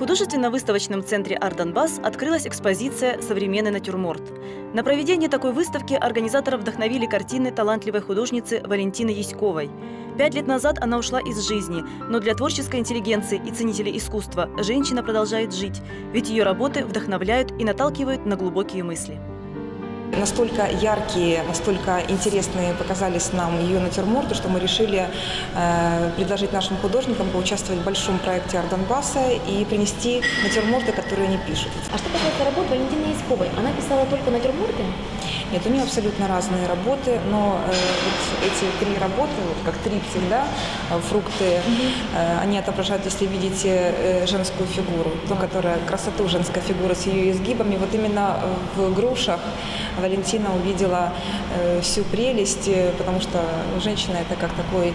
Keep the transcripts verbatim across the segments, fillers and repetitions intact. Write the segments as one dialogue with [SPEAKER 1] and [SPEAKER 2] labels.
[SPEAKER 1] художественно-выставочном центре «Арт-Донбасс» открылась экспозиция «Современный натюрморт». На проведение такой выставки организаторов вдохновили картины талантливой художницы Валентины Яськовой. Пять лет назад она ушла из жизни, но для творческой интеллигенции и ценителей искусства женщина продолжает жить, ведь ее работы вдохновляют и наталкивают на глубокие мысли.
[SPEAKER 2] Настолько яркие, настолько интересные показались нам ее натюрморты, что мы решили э, предложить нашим художникам поучаствовать в большом проекте «Арт-Донбасса» и принести натюрморты, которые они пишут.
[SPEAKER 3] А что касается работы Валентины Яськовой, она писала только натюрморты?
[SPEAKER 2] Нет, у нее абсолютно разные работы, но э, вот эти три работы, вот как триптих, да, фрукты, э, они отображают, если видите, э, женскую фигуру, ту, которая, красоту женской фигуры с ее изгибами. Вот именно в грушах Валентина увидела э, всю прелесть, потому что женщина – это как такой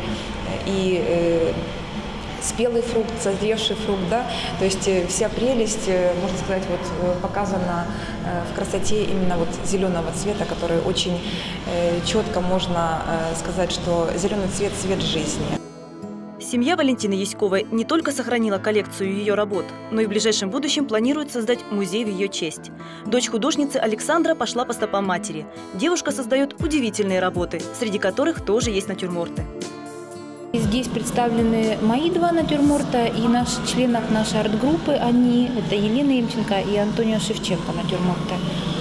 [SPEAKER 2] и э, спелый фрукт, созревший фрукт, да, то есть вся прелесть, можно сказать, вот показана в красоте именно вот зеленого цвета, который очень четко можно сказать, что зеленый цвет – цвет жизни.
[SPEAKER 1] Семья Валентины Яськовой не только сохранила коллекцию ее работ, но и в ближайшем будущем планирует создать музей в ее честь. Дочь художницы Александра пошла по стопам матери. Девушка создает удивительные работы, среди которых тоже есть натюрморты.
[SPEAKER 4] Здесь представлены мои два натюрморта и наш, членов нашей арт-группы. Они, это Елена Емченко и Антонио Шевченко натюрморты.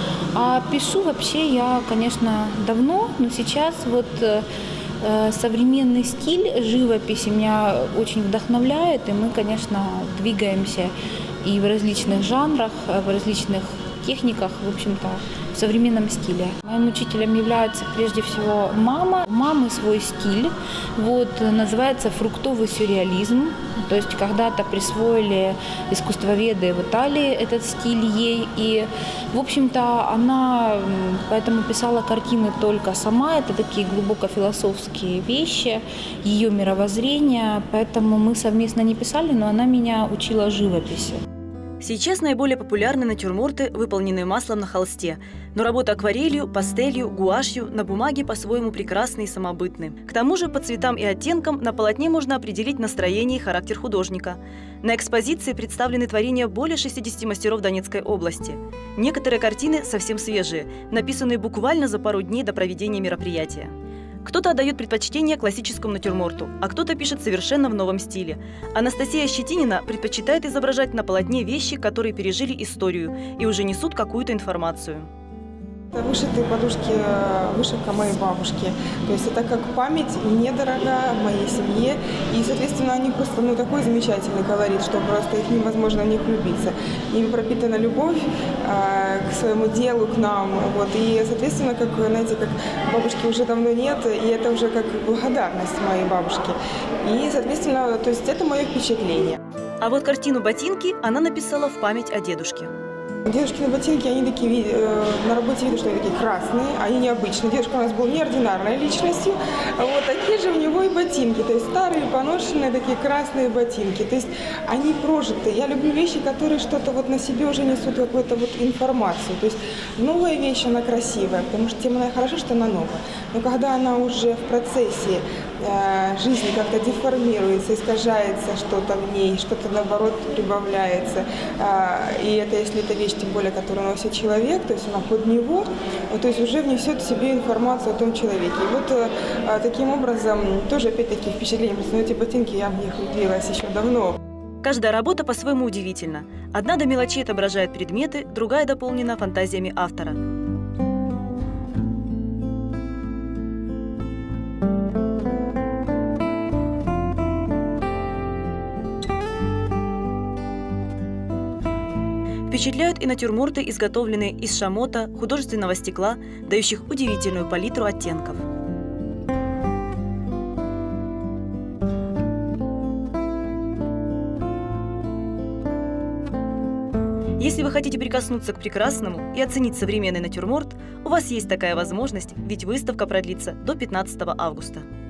[SPEAKER 4] А пишу вообще я, конечно, давно, но сейчас вот э, современный стиль живописи меня очень вдохновляет. И мы, конечно, двигаемся и в различных жанрах, в различных техниках, в общем-то, в современном стиле. Моим учителем является прежде всего мама. У мамы свой стиль, вот, называется фруктовый сюрреализм. То есть когда-то присвоили искусствоведы в Италии этот стиль ей. И, в общем-то, она поэтому писала картины только сама. Это такие глубоко философские вещи, ее мировоззрение. Поэтому мы совместно не писали, но она меня учила живописи.
[SPEAKER 1] Сейчас наиболее популярны натюрморты, выполненные маслом на холсте. Но работа акварелью, пастелью, гуашью на бумаге по-своему прекрасны и самобытны. К тому же по цветам и оттенкам на полотне можно определить настроение и характер художника. На экспозиции представлены творения более шестидесяти мастеров Донецкой области. Некоторые картины совсем свежие, написанные буквально за пару дней до проведения мероприятия. Кто-то отдает предпочтение классическому натюрморту, а кто-то пишет совершенно в новом стиле. Анастасия Щетинина предпочитает изображать на полотне вещи, которые пережили историю и уже несут какую-то информацию.
[SPEAKER 5] Это вышитые подушки, вышивка моей бабушки. То есть это как память мне дорога, моей семье. И, соответственно, они просто, ну, такой замечательный колорит, что просто их невозможно в них влюбиться. Ими пропитана любовь э, к своему делу, к нам. Вот. И, соответственно, как, знаете, как бабушки уже давно нет, и это уже как благодарность моей бабушке. И, соответственно, то есть это мое впечатление.
[SPEAKER 1] А вот картину «Ботинки» она написала в память о дедушке.
[SPEAKER 5] Дедушкины ботинки, они такие, э, на работе видно, что они такие красные, они необычные. Дедушка у нас был неординарной личностью, вот такие же у него и ботинки, то есть старые, поношенные, такие красные ботинки. То есть они прожитые. Я люблю вещи, которые что-то вот на себе уже несут какую-то вот информацию. То есть новая вещь, она красивая, потому что тем она хороша, что она новая. Но когда она уже в процессе э, жизни как-то деформируется, искажается что-то в ней, что-то наоборот прибавляется, э, и это если это вещь, тем более, которую носит человек, то есть она под него, то есть уже внесет в себе информацию о том человеке. И вот а, таким образом, тоже опять-таки впечатление, просто эти ботинки я в них влюбилась еще давно.
[SPEAKER 1] Каждая работа по-своему удивительна. Одна до мелочей отображает предметы, другая дополнена фантазиями автора. Впечатляют и натюрморты, изготовленные из шамота, художественного стекла, дающих удивительную палитру оттенков. Если вы хотите прикоснуться к прекрасному и оценить современный натюрморт, у вас есть такая возможность, ведь выставка продлится до пятнадцатого августа.